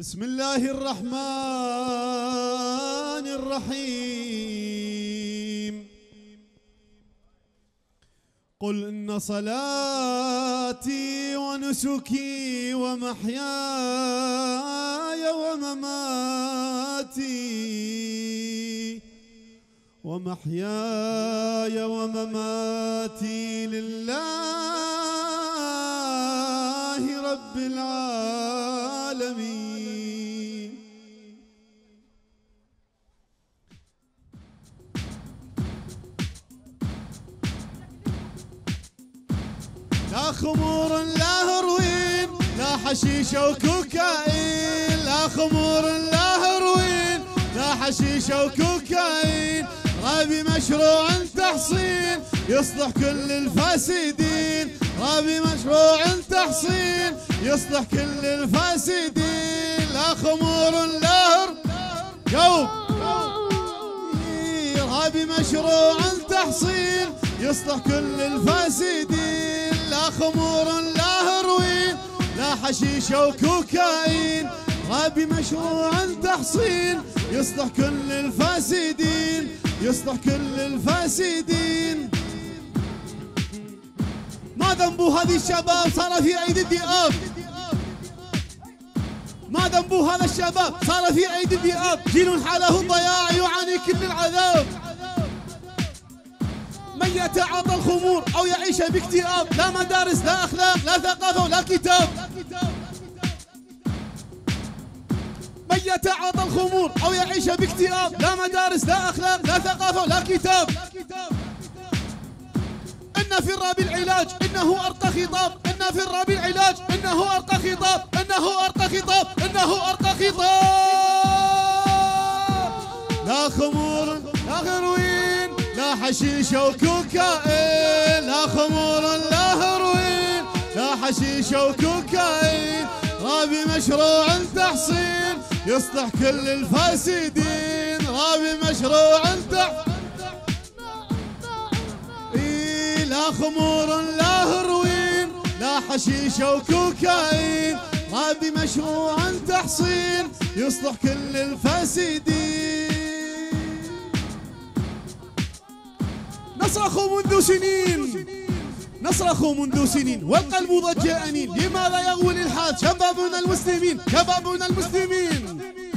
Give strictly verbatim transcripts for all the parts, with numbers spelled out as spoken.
بسم الله الرحمن الرحيم. قل إن صلاتي ونسكي ومحياي ومماتي ومحياي ومماتي لله رب العالمين. لا خمور لا هروين لا حشيش وكوكايين، لا خمور لا هروين لا حشيش وكوكايين، رابي مشروع تحصين يصلح كل الفاسدين، رابي مشروع تحصين يصلح كل الفاسدين. لا خمور لا هر جاوب رابي مشروع تحصين يصلح كل الفاسدين. لا خمور لا هروين لا حشيش وكوكايين، رابي مشروع تحصين يصلح كل الفاسدين يصلح كل الفاسدين. ما ذنبو هذه الشباب صار في ايدي الذئاب، ما ذنبو هذا الشباب صار في ايدي الذئاب، جيل حاله الضياع يعاني كل العذاب. من يتعاطى الخمور او يعيش باكتئاب، لا مدارس لا اخلاق لا ثقافه ولا كتاب. من يتعاطى الخمور او يعيش باكتئاب، لا مدارس لا اخلاق لا ثقافه ولا كتاب. إن في الراب العلاج إنه أرقى خطاب، إن في الراب العلاج إنه أرقى خطاب، إنه أرقى خطاب، إنه أرقى خطاب. لا خمور لا هروين لا حشيش وكوكايين، لا خمور لا هروين لا حشيش وكوكايين، رابي مشروع تحصين يصلح كل الفاسدين، رابي مشروع تحصين. لا خمور لا هروين لا حشيش وكوكايين، رابي مشروع تحصين يصلح كل الفاسدين. نصرخ منذ سنين نصرخ منذ سنين والقلب ضج أنين، لماذا يغوي الإلحاد شبابنا المسلمين شبابنا المسلمين؟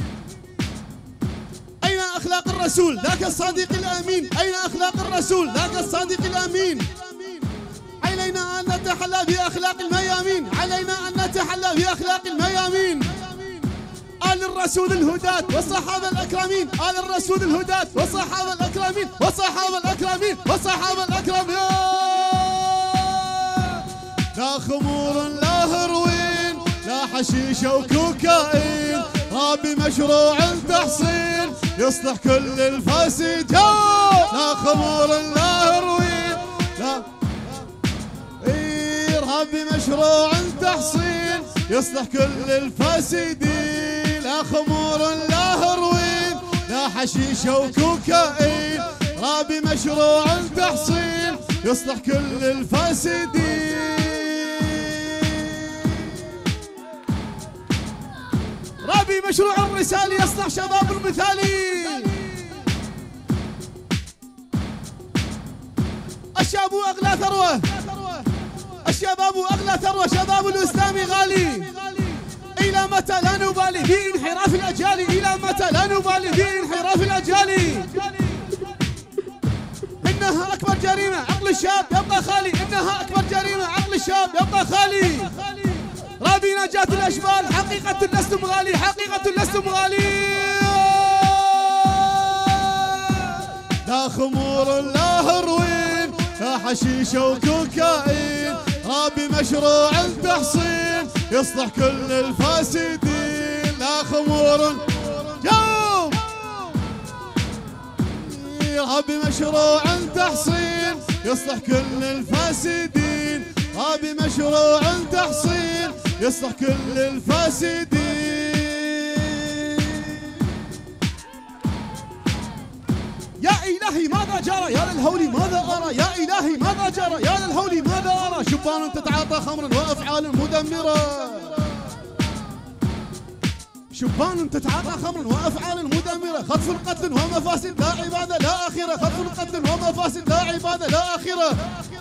أين أخلاق الرسول ذاك الصادق الأمين؟ أين أخلاق الرسول ذاك الصادق الأمين؟ علينا أن نتحلى بأخلاق الميامين، علينا أن نتحلى بأخلاق الميامين. آل الرسول الهداة والصحابة الأكرمين، آل الرسول الهداة والصحابة الأكرمين والصحابة الأكرمين والصحابة الأكرمين. لا خمور لا هروين لا حشيش وكوكايين، رابي مشروع تحصين يصلح كل الفاسد. لا خمور لا هروين لا رابي مشروع تحصين يصلح كل الفاسدين. لا خمور لا هروين لا حشيش وكوكايين، رابي مشروع تحصين يصلح كل الفاسدين. رابي مشروع الرسالي يصلح شباب المثالي. الشاب أغلى ثروة، الشباب أغلى ثروة، شباب الإسلام غالي. إلى متى لا نبالي بانحراف الأجيال، إلى متى لا نبالي بانحراف الأجيال. إنها أكبر جريمة عقل الشاب يبقى خالي، إنها أكبر جريمة عقل الشاب يبقى خالي. رابي نجاة الأشبال حقيقة لستم غالي، حقيقة لستم غالي. لا خمور لا هروين لا حشيش وكوكايين، رابي مشروع تحصين يصلح كل الفاسدين. لا خمور جاوب رابي مشروع تحصين يصلح كل الفاسدين، رابي مشروع تحصين يصلح كل الفاسدين. يا إلهي ماذا جرى يا للهول ماذا أرى، يا إلهي ماذا جرى يا للهول ماذا أرى. شبان تتعاطى خمرا وأفعال مدمرة، شبان تتعاطى خمر وافعال مدمره، خطف القتل ومفاسد لا عباده لا اخره، خطف القتل ومفاسد لا عباده لا اخره.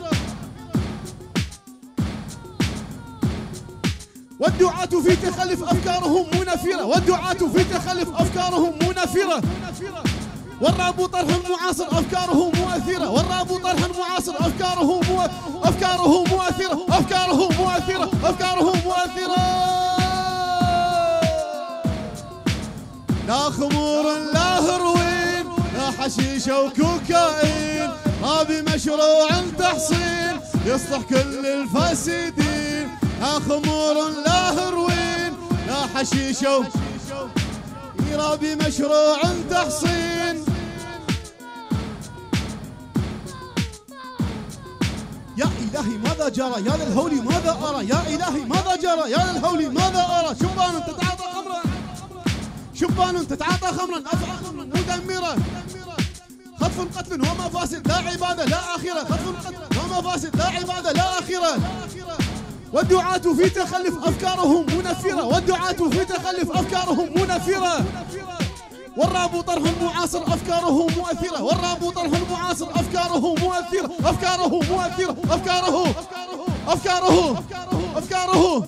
والدعاة في تخلف افكارهم منفره، والدعاة في تخلف افكارهم منفره، والراب طرح معاصر افكاره مؤثره، والراب طرح معاصر افكاره مو... افكاره مؤثره، افكاره مؤثره، افكاره مؤثره. لا خمور لا هروين لا حشيش وكوكايين، رابي مشروع تحصين يصلح كل الفاسدين. لا خمور لا هروين لا حشيش رابي مشروع تحصين. يا إلهي ماذا جرى يا للهول ماذا أرى، يا إلهي ماذا جرى يا للهول ماذا أرى. شبان تتعاطى خمرا، شبان تتعاطى خمرا أفعال مدمرة، خطف قتل ومفاسد لا عبادة لا آخرة، خطف قتل ومفاسد لا عبادة لا آخرة. والدعاة في تخلف أفكارهم منفرة، والدعاة في تخلف أفكارهم منفرة، والراب طرح معاصر أفكاره مؤثرة، والراب طرح معاصر أفكاره مؤثرة، أفكاره مؤثرة، أفكاره أفكاره أفكاره.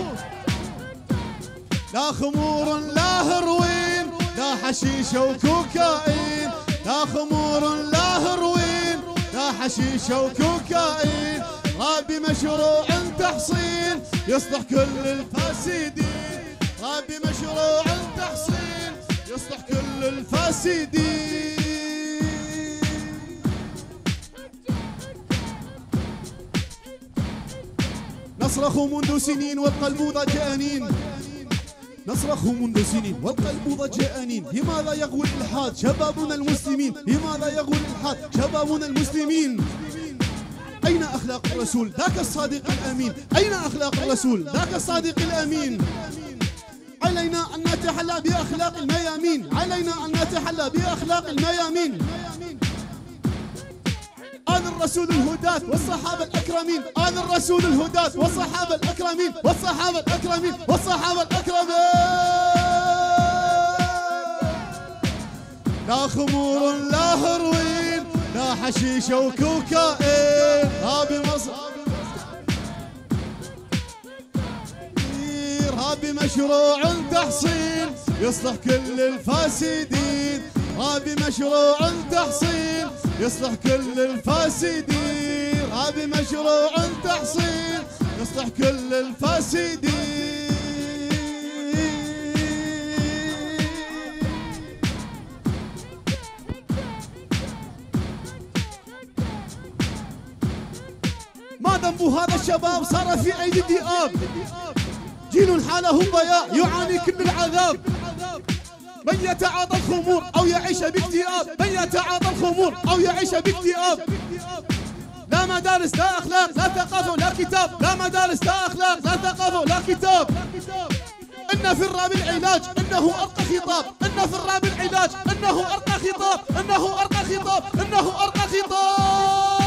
لا خمور لا هروين لا حشيش وكوكايين، لا خمور لا هروين لا حشيش وكوكايين، رابي مشروع تحصين يصلح كل الفاسدين، رابي مشروع تحصين يصلح كل الفاسدين. نصرخ منذ سنين والقلب ضجانين، نصرخ منذ سنين والقلب ضجانين، لماذا يغوي الإلحاد شبابنا المسلمين، لماذا يغوي الإلحاد شبابنا المسلمين. أين أخلاق الرسول ذاك الصادق الأمين، أين أخلاق الرسول ذاك الصادق الأمين. علينا أن نتحلى بأخلاق الميامين، علينا أن نتحلى بأخلاق الميامين. آل الرسول الهداة والصحابة الأكرمين، آل الرسول الهداة والصحابة الأكرمين، والصحابة الأكرمين، والصحابة الأكرمين. لا خمور لا هروين لا حشيش وكوكايين، رابي مصر رابي مشروع تحصين يصلح كل الفاسدين، رابي مشروع تحصين يصلح كل الفاسدين، رابي مشروع تحصين يصلح كل الفاسدين. ما ذنب هذا الشباب صار في أيدي الذئاب، جيل حاله ضياع يعاني كل العذاب. من يتعاطى الخمور أو يعيش باكتئاب، من يتعاطى الخمور أو يعيش باكتئاب. لا مدارس لا أخلاق لا ثقافة لا كتاب، لا مدارس لا أخلاق لا ثقافة لا كتاب. إن في الراب العلاج إنه أرقى خطاب، إن في الراب العلاج إنه أرقى خطاب، إنه أرقى خطاب، إنه أرقى خطاب.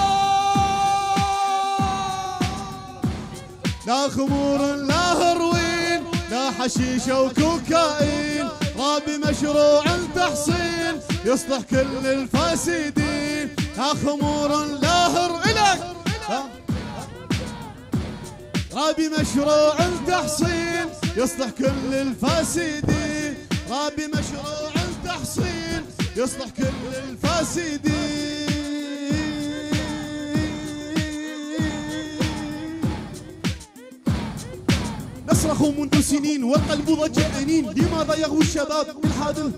لا خمور لا هروين لا حشيش وكوكايين، رابي مشروع تحصين يصلح كل الفاسدين. لا خمور لا هروين رابي مشروع تحصين يصلح كل الفاسدين، رابي مشروع تحصين يصلح كل الفاسدين. نصرخ منذ سنين والقلب ضجانين، لماذا يغوي الشباب بالحاد.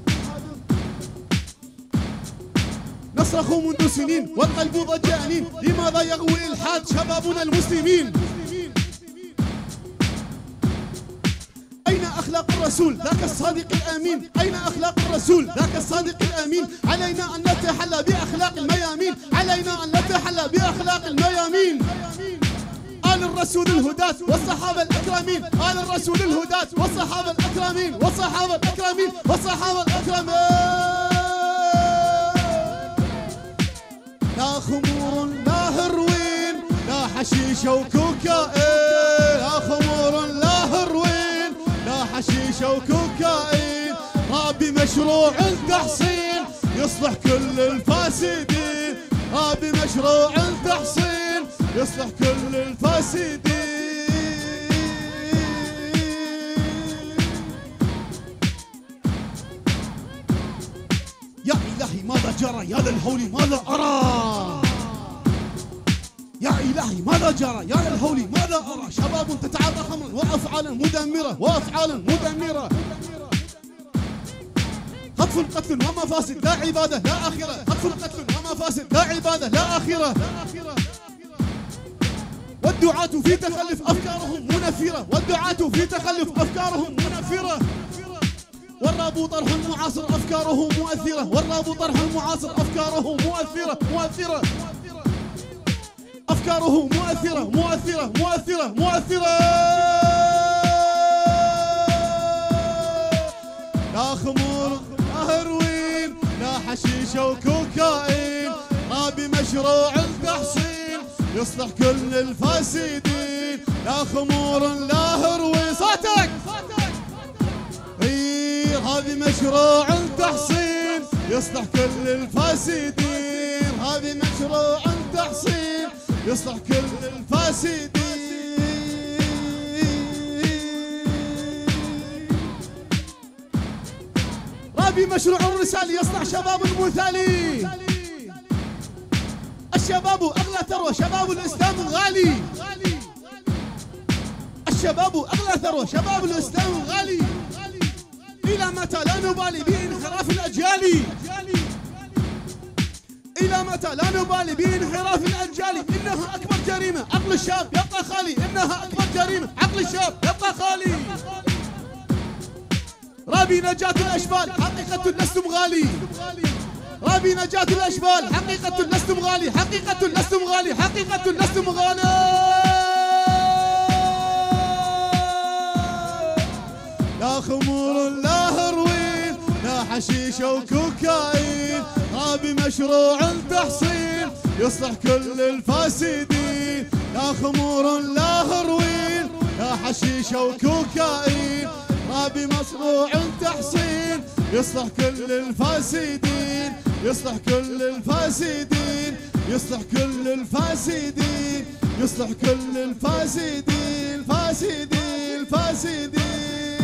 نصرخ منذ سنين والقلب ضجانين، لماذا يغوي الإلحاد شبابنا المسلمين. أين أخلاق الرسول ذاك الصادق الأمين، أين أخلاق الرسول ذاك الصادق الأمين. علينا أن نتحلى بأخلاق الميامين، علينا أن نتحلى بأخلاق الميامين. آل الرسول الهداة والصحابة الأكرمين، آل الرسول الهداة والصحابة الأكرمين، والصحابة الأكرمين، والصحابة الأكرمين. لا خمور لا هروين لا حشيش وكوكايين، لا خمور لا هروين لا حشيش حشيشة وكوكايين. رابي مشروع التحصين يصلح كل الفاسدين. رابي مشروع التحصين يصلح كل الفاسدين. يا إلهي ماذا جرى يا للهول ماذا أرى. يا إلهي ماذا جرى يا للهول ماذا أرى. شباب تتعاطى خمرا وأفعالا مدمرة وأفعالا مدمرة. خطف قتل ومفاسد لا عبادة لا آخرة. خطف قتل ومفاسد لا عبادة لا آخرة. والدعاة في تخلف أفكارهم منفرة. والدعاة في تخلف أفكارهم منفرة. والراب طرح المعاصر أفكاره مؤثرة. والراب طرح المعاصر أفكاره مؤثرة مؤثرة. أفكاره مؤثرة مؤثرة مؤثرة مؤثرة. لا خمور لا هيروين لا حشيشة وكوكايين. رابي مشروع التحصين يصلح كل الفاسدين. لا خمور لا هيروين صوتك. هذه مشروع التحصين يصلح كل الفاسدين. هذه مشروع التحصين يصلح كل الفاسدين. رابي مشروع الرسالي يصنع شباب مثالي. الشباب أغلى ثروة شباب الإسلام غالي. الشباب أغلى ثروة شباب الإسلام غالي. إلى متى لا نبالي بانحراف الأجيال. إلى متى لا نبالي بانحراف الأجيال. إنها أكبر جريمة عقل الشاب يبقى خالي. إنها أكبر جريمة عقل الشاب يبقى خالي. رابي نجاة الأشبال حقيقة لستم غالي. رابي نجاة الأشبال حقيقة لستم غالي. حقيقة لستم غالي. حقيقة لستم غالي. لا خمور لا هيروين لا حشيشة وكوكايين. رابي مشروع التحصين يصلح كل الفاسدين. لا خمور لا هيروين لا حشيشة وكوكايين. رابي مشروع التحصين يصلح كل الفاسدين. يصلح كل الفاسدين. يصلح كل الفاسدين. يصلح كل الفاسدين. فاسدين فاسدين.